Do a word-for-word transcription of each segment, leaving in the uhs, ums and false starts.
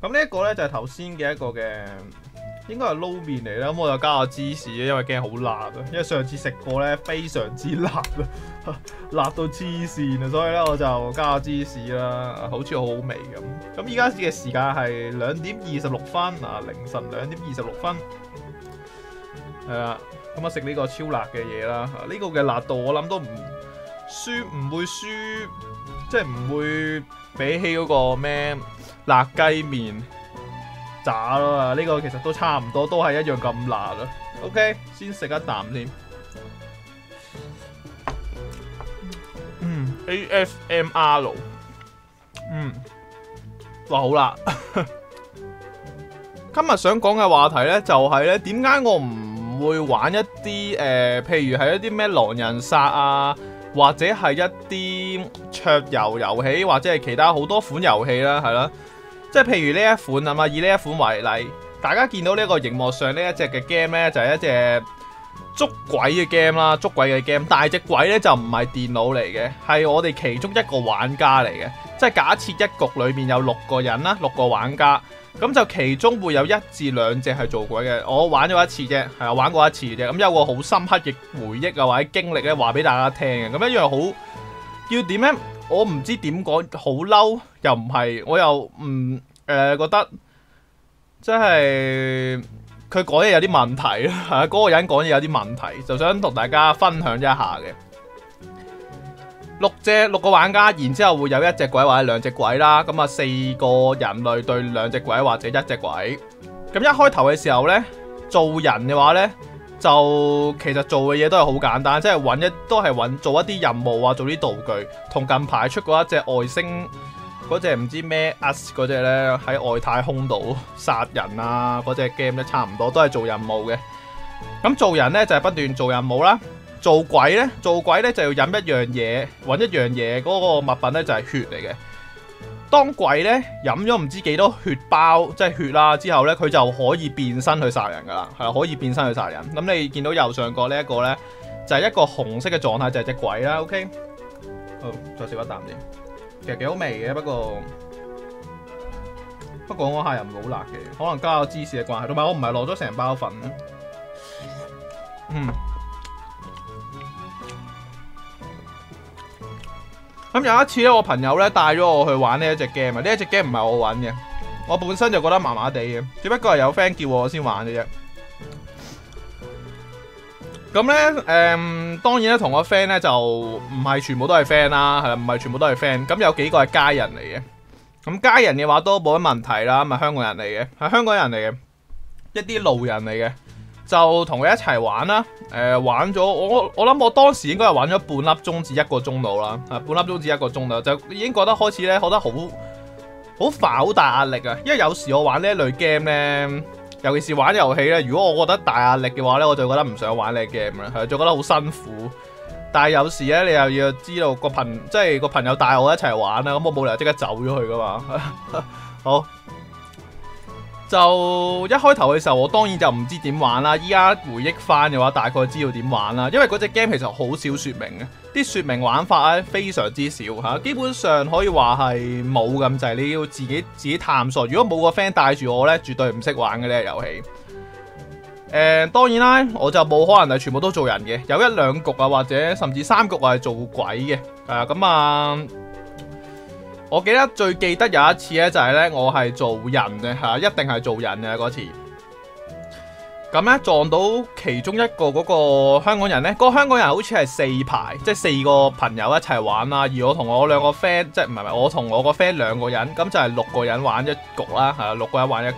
咁呢一個咧就係頭先嘅一個嘅，應該係撈麵嚟啦。咁我就加下芝士，因為驚好辣啊。因為上次食過咧非常之辣啊，辣到黐線啊，所以咧我就加下芝士啦，好似好好味咁。咁依家嘅時間係兩點二十六分啊，凌晨兩點二十六分。係啦，咁啊食呢個超辣嘅嘢啦。呢、這個嘅辣度我諗都唔輸，唔會輸，即係唔會比起嗰個咩辣雞麵炸咯啊！呢、這個其實都差唔多，都係一樣咁辣啦。OK， 先食一啖先。嗯 ，A S M R， 嗯，哇好辣！今日想講嘅話題咧，就係咧點解我唔會玩一啲誒、呃，譬如係一啲咩狼人殺啊，或者係一啲桌遊遊戲，或者係其他好多款遊戲啦，係啦。即係譬如呢一款啊嘛，以呢一款為例，大家見到呢個熒幕上呢一隻嘅 game 咧，就係、是、一隻捉鬼嘅 game 啦，捉鬼嘅 game。但係隻鬼咧就唔係電腦嚟嘅，係我哋其中一個玩家嚟嘅。即係假設一局裏面有六個人啦，六個玩家，咁就其中會有一至兩隻係做鬼嘅。我玩咗一次啫，係啊，玩過一次啫。咁有個好深刻嘅回憶啊，或者經歷咧，話俾大家聽嘅。咁一樣好要點咧？我唔知點講，好嬲又唔係，我又唔誒、呃、覺得，即係佢講嘢有啲問題啦，嗰、嗰個人講嘢有啲問題，就想同大家分享一下嘅。六隻六個玩家，然之後會有一隻鬼或者兩隻鬼啦，咁啊四個人類對兩隻鬼或者一隻鬼。咁一開頭嘅時候呢，做人嘅話呢，就其實做嘅嘢都係好簡單，即係揾一都係揾做一啲任務啊，做啲道具，同近排出過一隻外星嗰隻唔知咩 Us 嗰隻呢，喺外太空度殺人啊嗰隻 game 咧差唔多，都係做任務嘅。咁做人呢，就係不斷做任務啦，做鬼呢，做鬼呢就要飲一樣嘢，揾一樣嘢，嗰個物品呢就係血嚟嘅。當鬼咧飲咗唔知幾多血包，即係血啦，之後咧佢就可以變身去殺人噶啦，係可以變身去殺人。咁你見到右上角呢一個咧，就係、是、一個紅色嘅狀態，就係、是、隻鬼啦。OK， 好，再食一啖先，其實幾好味嘅，不過不過嗰下又唔係好辣嘅，可能加咗芝士嘅關係，同埋我唔係落咗成包粉。嗯。咁有一次咧，我朋友咧帶咗我去玩呢一隻 game 啊，呢一隻 game 唔係我玩嘅，我本身就覺得麻麻地嘅，只不過係有 friend 叫我先玩嘅啫。咁咧，誒、嗯，當然咧，同我 friend 咧就唔係全部都係 friend 啦，係啦，唔係全部都係 friend。咁有幾個係家人嚟嘅，咁家人嘅話都冇乜問題啦，咁係香港人嚟嘅，係香港人嚟嘅，一啲路人嚟嘅。就同佢一齊玩啦，誒、呃、玩咗我我諗我當時應該係玩咗半粒鐘至一個鐘度啦，啊半粒鐘至一個鐘度就已經覺得開始咧覺得好好煩好大壓力啊，因為有時我玩呢一類 game 咧，尤其是玩遊戲咧，如果我覺得大壓力嘅話咧，我就覺得唔想玩呢個 game 啦，係就覺得好辛苦。但係有時咧，你又要知道個朋即係個朋友帶我一齊玩啦，咁我冇理由即刻走咗去噶嘛。好。就一開頭嘅時候，我當然就唔知點玩啦。依家回憶翻嘅話，大概知道點玩啦。因為嗰隻 game 其實好少說明嘅，啲說明玩法咧非常之少吓，基本上可以話係冇咁滯。你要自己自己探索。如果冇個 friend 帶住我咧，絕對唔識玩嘅呢個遊戲。誒、呃，當然啦，我就冇可能係全部都做人嘅，有一兩局啊，或者甚至三局係做鬼嘅。誒，咁啊。我記得最記得有一次咧，就係咧我係做人嘅吓，一定係做人嘅嗰次。咁咧撞到其中一個嗰個香港人咧，嗰、嗰個香港人好似係四排，即係四個朋友一齊玩啦。而我同我兩個 friend， 即係唔係唔係，我同我個 friend 兩個人，咁就係六個人玩一局啦，係啊，六個人玩一局。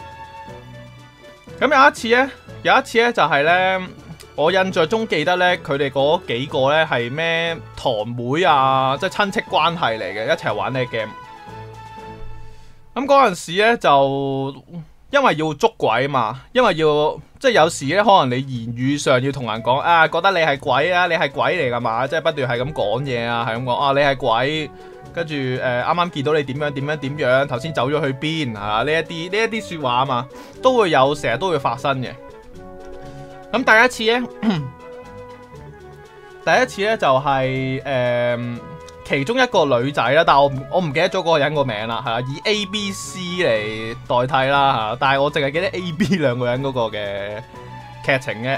咁有一次咧，有一次咧就係咧。我印象中記得咧，佢哋嗰幾個咧係咩堂妹啊，即係親戚關係嚟嘅，一齊玩呢個 game。咁嗰陣時咧就因為要捉鬼嘛，因為要即係有時咧可能你言語上要同人講啊，覺得你係鬼啊，你係鬼嚟噶嘛，即係不斷係咁講嘢啊，係咁講啊，你係鬼，跟住誒啱啱見到你點樣點樣點樣，頭先走咗去邊啊？呢一啲呢一啲說話啊嘛，都會有成日都會發生嘅。咁第一次咧，第一次咧就係、是、誒、呃、 其中一個女仔啦，但係我我唔記得咗嗰個人個名啦，係啦，以 A、B、C 嚟代替啦嚇，但係我淨係記得 A、B 兩個人嗰個嘅劇情嘅。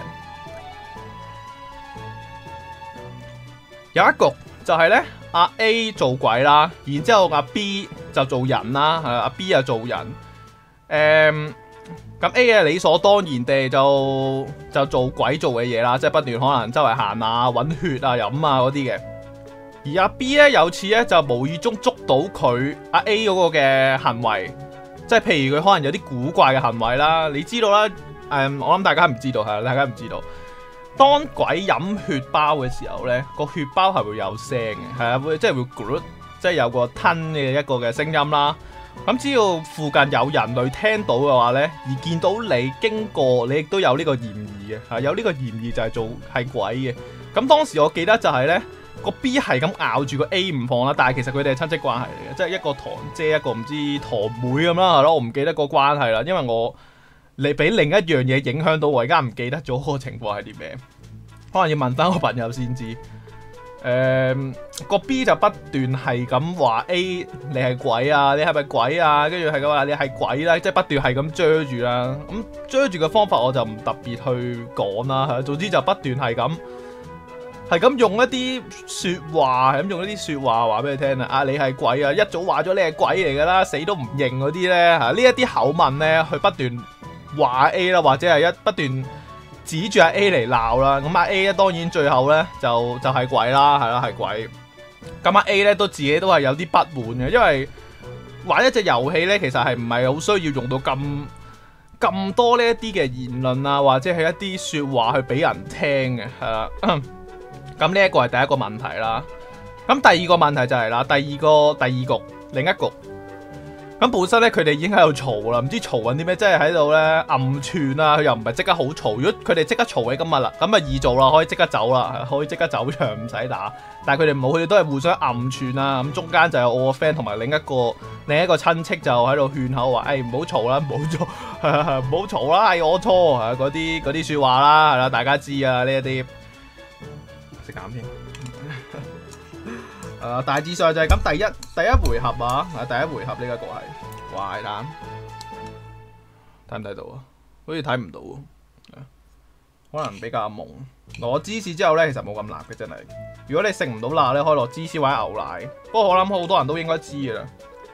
有一局就係咧，阿 A 做鬼啦，然之後阿 B 就做人啦，係阿 B 又做人，誒、嗯。咁 A 嘅理所當然地就就做鬼做嘅嘢啦，即係不斷可能周圍行啊、揾血啊、飲啊嗰啲嘅。而阿 B 咧有次咧就無意中捉到佢阿 A 嗰個嘅行為，即係譬如佢可能有啲古怪嘅行為啦。你知道啦，誒、嗯，我諗大家唔知道係，大家唔知道。當鬼飲血包嘅時候咧，個血包係會有聲嘅，係啊，會即係會咕，即係有個吞嘅一個嘅聲音啦。咁只要附近有人類聽到嘅話呢，而見到你經過，你亦都有呢個嫌疑嘅，係有呢個嫌疑就係做係鬼嘅。咁當時我記得就係呢個 B 係咁咬住個 A 唔放啦，但係其實佢哋係親戚關係嚟嘅，即係一個堂姐一個唔知堂妹咁啦，係咯，我唔記得個關係啦，因為我你俾另一樣嘢影響到我，而家唔記得咗個情況係啲咩，可能要問翻個朋友先知。誒、嗯，個 B 就不斷係咁話 A 你係鬼啊，你係咪鬼啊？跟住係咁話你係鬼啦，即係不斷係咁追住啦。咁追住嘅方法我就唔特別去講啦，係總之就不斷係咁係咁用一啲說話，係咁用一啲說話話俾你聽啊！啊，你係鬼啊！一早話咗你係鬼嚟噶啦，死都唔認嗰啲咧吓，呢一啲口吻咧，去不斷話 A 啦，或者係一不斷指住阿 A 嚟鬧啦，咁阿 A 咧當然最後咧就就係、是、鬼啦，係啦係鬼。咁阿 A 咧都自己都係有啲不滿嘅，因為玩一隻遊戲咧，其實係唔係好需要用到咁咁多呢一啲嘅言論啊，或者係一啲說話去俾人聽嘅，係啦。咁呢一個係第一個問題啦。咁第二個問題就係、是、啦，第二個第二局另一局。咁本身咧，佢哋已經喺度嘈啦，唔知嘈緊啲咩，即係喺度咧暗串啊！佢又唔係即刻好嘈。如果佢哋即刻嘈起今日啦，咁啊易做啦，可以即刻走啦，可以即刻走場唔使打。但係佢哋冇，佢哋都係互相暗串啦。咁中間就有我個 friend 同埋另一個另一個親戚就喺度勸口話：誒唔好嘈啦，唔好嘈，唔好嘈啦，係我錯，嗰啲嗰啲説話啦，係啦，大家知啊呢一啲。食減添。Uh, 大致上就係咁，第一第一回合啊，第一回合呢一個係壞蛋，睇唔睇到啊？好似睇唔到啊，可能比較朦。攞芝士之後咧，其實冇咁辣嘅真係。如果你食唔到辣咧，可以落芝士或者牛奶。不過我諗好多人都應該知噶啦。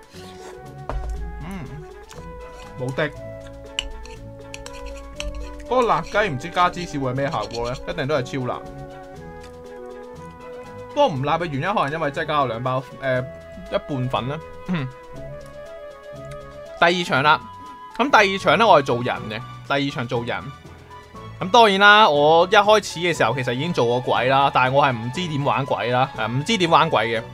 嗯，冇的。嗰個辣雞唔知加芝士會係咩效果咧？一定都係超辣。不過唔辣嘅原因可能因為真係加咗兩包誒、呃、一半粉啦。第二場啦，咁第二場咧我係做人嘅，第二場做人。咁當然啦，我一開始嘅時候其實已經做過鬼啦，但係我係唔知點玩鬼啦，係唔知點玩鬼嘅。誒、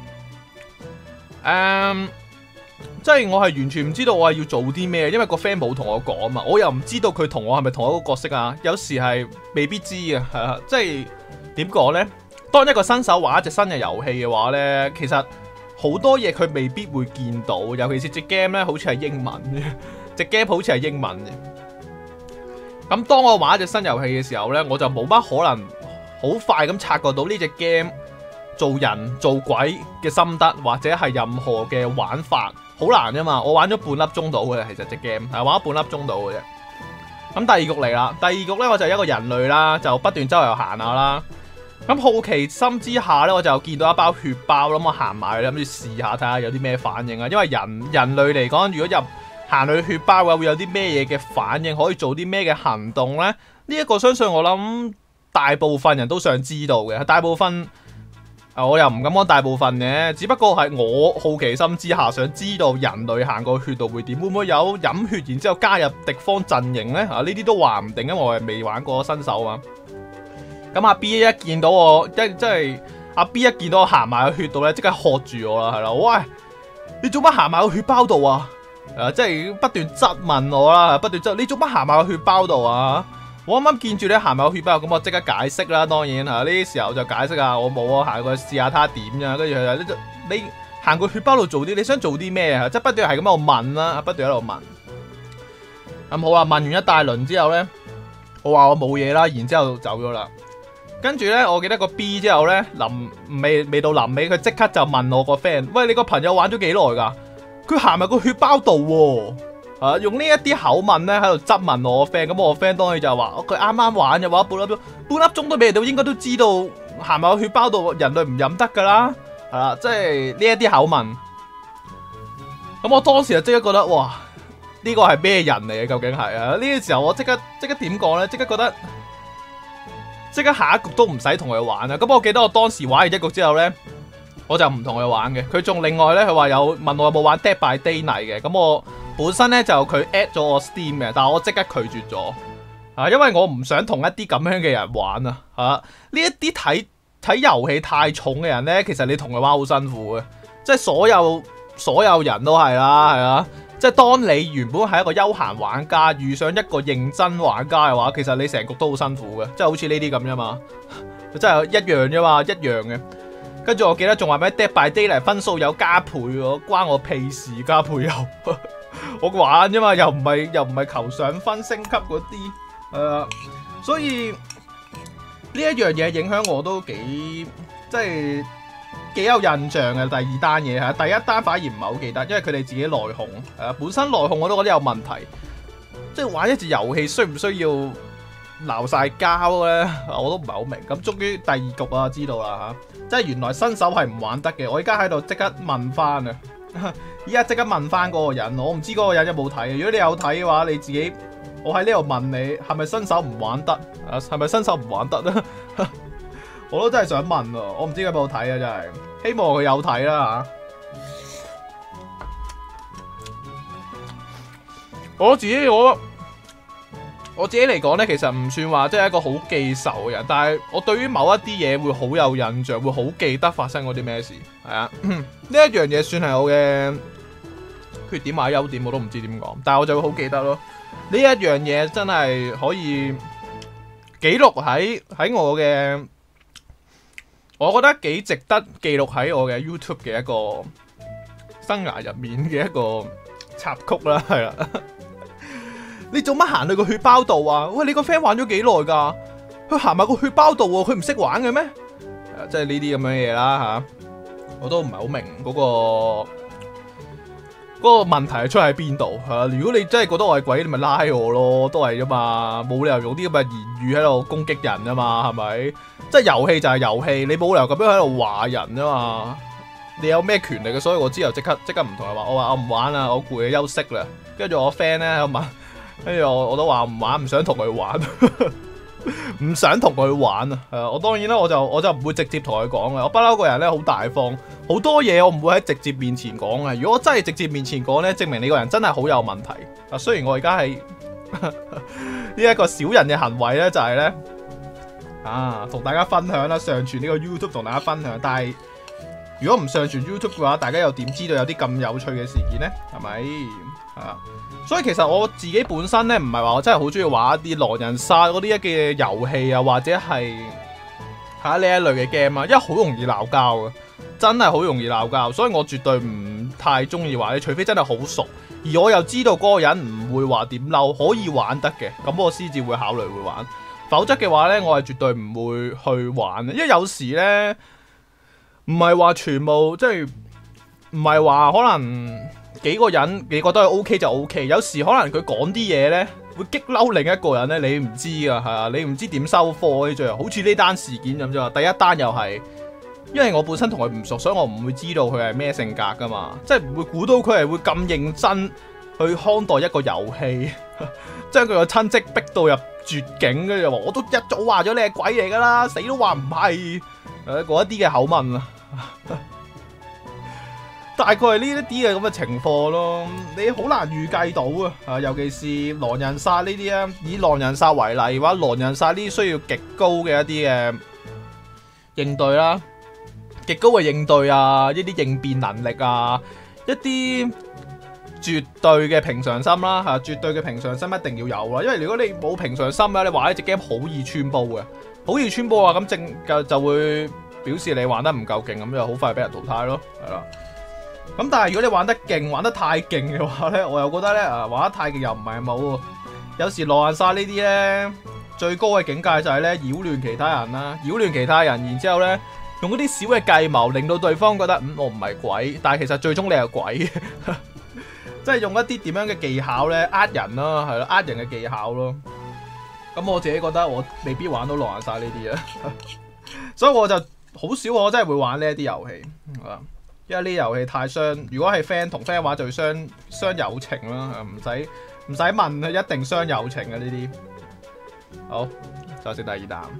嗯，即係我係完全唔知道我係要做啲咩，因為個 friend 冇同我講啊嘛，我又唔知道佢同我係咪同一個角色啊，有時係未必知嘅，係啊，即係點講咧？當一個新手玩一隻新嘅遊戲嘅話呢，其實好多嘢佢未必會見到，尤其是隻 game 咧，好似係英文嘅，隻 game 好似係英文嘅。咁當我玩一隻新遊戲嘅時候呢，我就冇乜可能好快咁察覺到呢隻 game 做人做鬼嘅心得，或者係任何嘅玩法，好難啫嘛。我玩咗半粒鐘到嘅，其實隻 game 係玩咗半粒鐘到嘅啫。咁第二局嚟啦，第二局呢，我就係一個人類啦，就不斷周圍行下啦。咁好奇心之下咧，我就見到一包血包，咁我行埋去諗住試下睇下有啲咩反應啊。因為人人類嚟講，如果入行去血包嘅話，會有啲咩嘢嘅反應，可以做啲咩嘅行動咧？呢、這、一個相信我諗大部分人都想知道嘅。大部分啊，我又唔敢講大部分嘅，只不過係我好奇心之下想知道人類行過血道會點，會唔會有飲血然之後加入敵方陣營咧？啊，呢啲都話唔定，因為我係未玩過新手啊。咁阿 B 一見到我，一即係阿 B 一見到我行埋去血度咧，即刻喝住我啦，係啦，喂，你做乜行埋去血包度啊？誒，即係不斷質問我啦，不斷質，你做乜行埋去血包度啊？我啱啱見住你行埋去血包，咁我即刻解釋啦，當然嚇呢啲時候就解釋啊，我冇啊，行過去試下睇下點啫，跟住佢就你行過血包度做啲，你想做啲咩啊？即係不斷係咁喺度問啦，不斷喺度問。咁好啊，問完一大輪之後咧，我話我冇嘢啦，然之後就走咗啦。 跟住咧，我記得個 B 之後咧，臨未未到臨尾，佢即刻就問我個 friend：喂，你個朋友玩咗幾耐㗎？佢行埋個血包度喎、啊，啊，用呢一啲口吻咧喺度質問我個 friend。咁我個 friend 當然就話：佢啱啱玩嘅話，半粒鐘，半粒鐘都未到，應該都知道行埋個血包度，人類唔飲得㗎啦。係啦，即係呢一啲口吻。咁我當時就即刻覺得，哇！呢個係咩人嚟嘅？究竟係啊？呢個時候我即刻即刻點講咧？即刻覺得。即刻下一局都唔使同佢玩啦。咁我記得我當時玩完一局之後呢，我就唔同佢玩嘅。佢仲另外呢，佢話有問我有冇玩 Dead by Daylight 嘅。咁我本身呢，就佢 at 咗我 Steam 嘅，但係我即刻拒絕咗啊，因為我唔想同一啲咁樣嘅人玩啊。嚇，呢一啲睇睇遊戲太重嘅人呢，其實你同佢玩好辛苦嘅，即係所有所有人都係啦，係啊。即係當你原本係一個休閒玩家，遇上一個認真玩家嘅話，其實你成局都好辛苦嘅，即係好似呢啲咁啫嘛，真係一樣啫嘛，一樣嘅。跟住我記得仲話咩 Dead by Daylight 分數有加倍喎，關我屁事加倍有，我玩啫嘛，又唔係又唔係求上分升級嗰啲，係啊，所以呢一樣嘢影響我都幾即係。幾有印象嘅第二單嘢嚇，第一單反而唔係好記得，因為佢哋自己內控，誒本身內控我都覺得有問題，即係玩一隻遊戲需唔需要鬧晒交咧？我都唔係好明。咁終於第二局啊，知道啦嚇，即係原來新手係唔玩得嘅。我而家喺度即刻問翻啊，依家即刻問翻嗰個人，我唔知嗰個人有冇睇。如果你有睇嘅話，你自己我喺呢度問你，係咪新手唔玩得？啊，係咪新手唔玩得咧？我都真係想問喎，我唔知佢有冇睇啊！真係希望佢有睇啦嚇。我自己我我自己嚟講咧，其實唔算話即係一個好記仇嘅人，但係我對於某一啲嘢會好有印象，會好記得發生過啲咩事。係啊，呢一樣嘢算係我嘅缺點或者優點，我都唔知點講，但係我就會好記得咯。呢一樣嘢真係可以記錄喺喺我嘅。我覺得幾值得記錄喺我嘅 YouTube 嘅一個生涯入面嘅一個插曲啦，係啦。你做乜行去個血包度啊？喂，你個 friend 玩咗幾耐㗎？佢行埋個血包度喎，佢唔識玩嘅咩？即係呢啲咁樣嘢啦嚇，我都唔係好明嗰個嗰個問題係出喺邊度嚇。如果你真係覺得我係鬼，你咪拉我咯，都係啫嘛，冇理由用啲咁嘅言語喺度攻擊人啊嘛，係咪？即係遊戲就係遊戲，你冇理由咁樣喺度話人啊嘛！你有咩權利嘅？所以我之後即刻即刻唔同佢話，我話我唔玩啦，我攰休息啦。跟住我 friend 咧喺度問，跟住我我都話唔玩，唔想同佢玩，唔想同佢玩啊！係啊，我當然啦，我就我就唔會直接同佢講嘅。我不嬲個人咧好大方，好多嘢我唔會喺直接面前講嘅。如果我真係直接面前講咧，證明你個人真係好有問題。啊，雖然我而家係呢一個小人嘅行為咧，就係咧。啊，同大家分享啦，上傳呢個 YouTube 同大家分享。但係如果唔上傳 YouTube 嘅話，大家又點知道有啲咁有趣嘅事件呢？係咪？係啊，所以其實我自己本身咧，唔係話我真係好中意玩一啲狼人殺嗰啲嘅遊戲啊，或者係吓呢一類嘅 game 啊，因為好容易鬧交嘅，真係好容易鬧交，所以我絕對唔太中意玩。你除非真係好熟，而我又知道嗰個人唔會話點嬲，可以玩得嘅，咁我先至會考慮會玩。否則嘅話咧，我係絕對唔會去玩，因為有時咧唔係話全部即係唔係話可能幾個人你覺得係 O K 就 O K， 有時可能佢講啲嘢咧會激嬲另一個人咧，你唔知噶，係啊，你唔知點收貨呢？最後好似呢單事件咁啫嘛，第一單又係因為我本身同佢唔熟，所以我唔會知道佢係咩性格噶嘛，即係唔會估到佢係會咁認真去看待一個遊戲，將佢個親戚逼到入絕境，跟住就話我都一早話咗你係鬼嚟噶啦，死都話唔係，誒嗰一啲嘅口吻啊，大概係呢一啲嘅咁嘅情況咯，你好難預計到啊，啊尤其是狼人殺呢啲啊，以狼人殺為例嘅話，狼人殺呢啲需要極高嘅一啲嘅應對啦，極高嘅應對啊，一啲應變能力啊，一啲。絕對嘅平常心啦，嚇！絕對嘅平常心一定要有啦，因為如果你冇平常心咧，你玩呢隻 game 好易穿煲嘅，好易穿煲啊！咁正就就會表示你玩得唔夠勁，咁就好快俾人淘汰咯，係啦。咁但係如果你玩得勁，玩得太勁嘅話咧，我又覺得咧啊，玩得太勁又唔係冇喎。有時狼人殺呢啲咧， 最高嘅境界就係咧擾亂其他人啦，擾亂其他人，然之後咧用嗰啲小嘅計謀，令到對方覺得嗯我唔係鬼，但係其實最終你係鬼，即係用一啲點樣嘅技巧咧呃人咯，係咯，呃人嘅技巧咯。咁我自己覺得我未必玩到狼人殺呢啲啊，所以我就好少我真係會玩呢一啲遊戲，因為呢啲遊戲太傷。如果係 friend 同 friend 玩就傷傷友情啦，唔使唔使問，一定傷友情嘅呢啲。好，再食第二啖。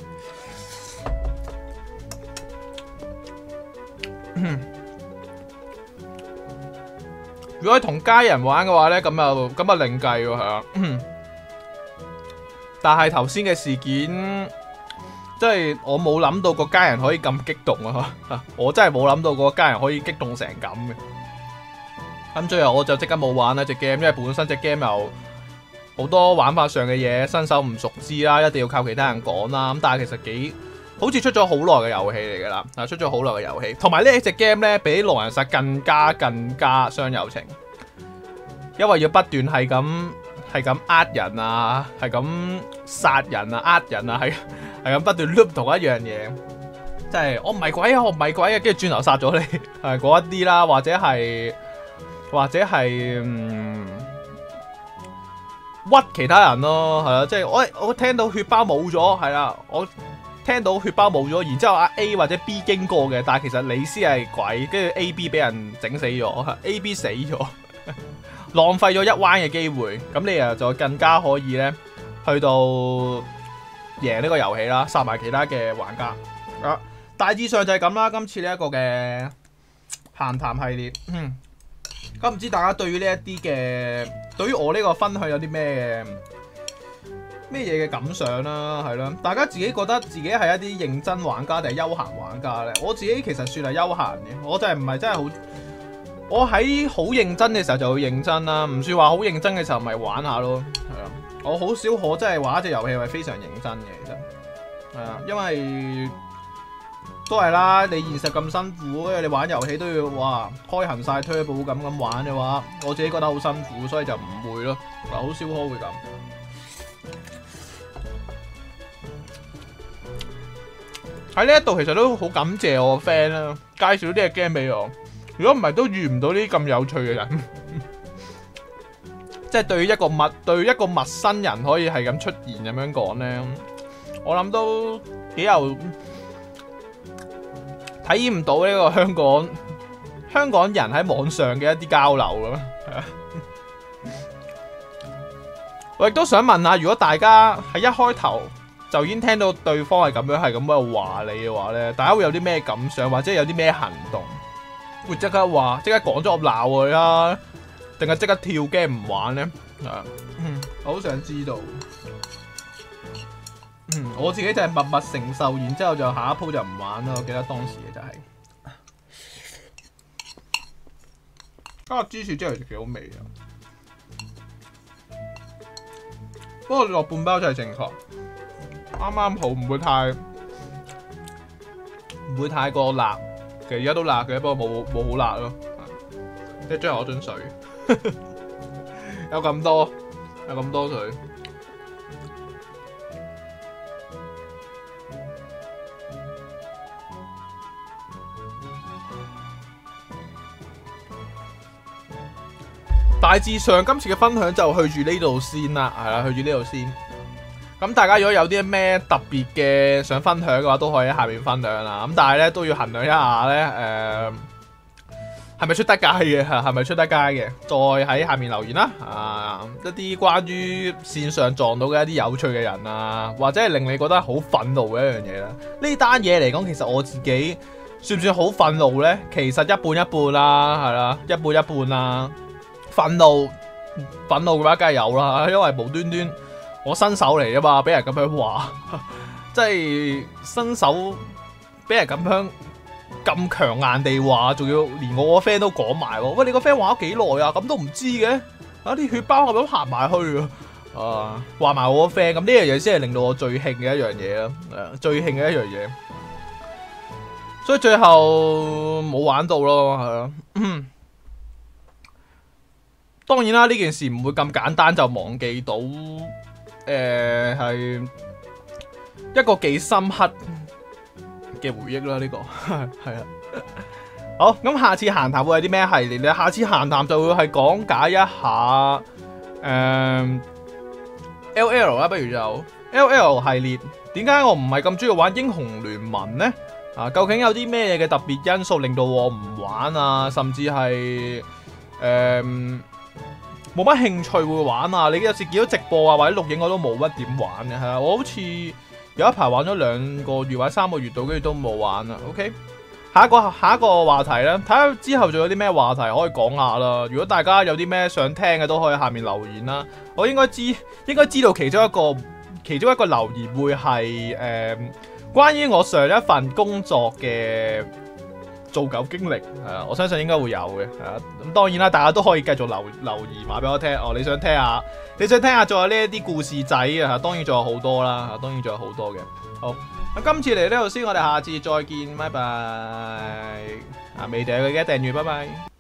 如果係同家人玩嘅話咧，咁又咁啊另計喎，係啊。但係頭先嘅事件，即係我冇諗到個家人可以咁激動啊！我真係冇諗到個家人可以激動成咁嘅。咁最後我就即刻冇玩啦隻 game，因為本身隻 game 又好多玩法上嘅嘢，新手唔熟知啦，一定要靠其他人講啦。咁但係其實幾好似出咗好耐嘅遊戲嚟㗎啦，啊出咗好耐嘅遊戲，同埋呢隻 game 咧比狼人殺更加更加傷友情，因為要不斷係咁係咁呃人啊，係咁殺人啊，呃人啊，係係咁不斷 loop 同一樣嘢，即係我唔係鬼啊，我唔係鬼啊，跟住轉頭殺咗你，係嗰一啲啦，或者係或者係嗯。屈其他人咯，係啦，即係我我聽到血包冇咗，係啦，我聽到血包冇咗，然之後阿 A 或者 B 經過嘅，但係其實你先係鬼，跟住 A、B 俾人整死咗 ，A、B 死咗，浪費咗一彎嘅機會，咁你啊就更加可以咧去到贏呢個遊戲啦，殺埋其他嘅玩家。啊，大致上就係咁啦，今次呢一個嘅閒談系列。嗯咁唔知大家對於呢一啲嘅，對於我呢個分享有啲咩咩嘢嘅感想啦，係咯？大家自己覺得自己係一啲認真玩家定係休閒玩家咧？我自己其實算係休閒嘅，我就係唔係真係好，我喺好認真嘅時候就會認真啦，唔算話好認真嘅時候咪玩下咯，係啊。我好少可真係玩一隻遊戲係非常認真嘅，其實係啊，因為。都係啦，你現實咁辛苦，因為你玩遊戲都要哇開行晒 turbo 咁咁玩嘅話，我自己覺得好辛苦，所以就唔會咯，好少可會咁。喺呢一度其實都好感謝我個 friend 啦，介紹呢隻 game 俾我。如果唔係都遇唔到呢啲咁有趣嘅人，即係對於一個陌對於一個陌生人可以係咁出現咁樣講咧，我諗都幾有。體驗唔到呢個香港香港人喺網上嘅一啲交流咁，係啊！我亦都想問下，如果大家喺一開頭就已經聽到對方係咁樣係咁喺度話你嘅話咧，大家會有啲咩感想，或者有啲咩行動？會即刻話即刻講咗我鬧佢啦，定係即刻跳 game 唔玩咧？啊，嗯，我好想知道。嗯，我自己就係默默承受，然之後就下一鋪就唔玩啦。我記得當時嘅就係、是，啊芝士真係幾好味啊！不過落半包真係正確，啱啱好，唔會太唔會太過辣。其實而家都辣嘅，不過冇冇好辣咯。即係將我樽水，有咁多，有咁多水。大致上今次嘅分享就去住呢度先啦，係啦，去住呢度先。咁大家如果有啲咩特別嘅想分享嘅話，都可以喺下面分享啦。咁但係咧都要衡量一下咧，誒係咪出得街嘅？係咪出得街嘅？再喺下面留言啦。啊，一啲關於線上撞到嘅一啲有趣嘅人啊，或者係令你覺得好憤怒嘅一樣嘢啦。呢單嘢嚟講，其實我自己算唔算好憤怒咧？其實一半一半啦，係啦，一半一半啦。憤怒，憤怒嘅話梗係有啦，因為無端端我新手嚟啊嘛，俾人咁樣話，即係新手俾人咁樣咁強硬地話，仲要連我個 friend 都講埋喎。喂，你個 friend 玩咗幾耐啊？咁都唔知嘅，啊啲血包係咪咁行埋去啊？啊，話埋我個 friend，咁呢樣嘢先係令到我最興嘅一樣嘢啦，誒，最興嘅一樣嘢。所以最後冇玩到咯，係咯。當然啦，呢件事唔會咁簡單就忘記到誒係一個幾深刻嘅回憶啦，呢、這個係啊。好，咁下次閒談會係啲咩系列咧？下次閒談就會係講解一下誒、呃、L L 啦，不如就 L L 系列。點解我唔係咁中意玩英雄聯盟呢？啊，究竟有啲咩嘅特別因素令到我唔玩啊？甚至係誒冇乜興趣會玩啊？你有時見到直播啊或者錄影我都冇乜點玩嘅，係啊，我好似有一排玩咗兩個月或者三個月度，跟住都冇玩啦。OK， 下一個下一個話題咧，睇下之後仲有啲咩話題可以講下啦。如果大家有啲咩想聽嘅，都可以下面留言啦。我應該知應該知道其中一個其中一個留言會係誒、呃、關於我上一份工作嘅做狗經歷，係啊，我相信應該會有嘅，係啊。咁當然啦，大家都可以繼續留留言話俾我聽。哦，你想聽下？你想聽下仲有呢一啲故事仔啊？當然仲有好多啦，當然仲有好多嘅。好，咁今次嚟呢度先，我哋下次再見，拜拜。啊，未訂嘅記得訂閱，拜拜。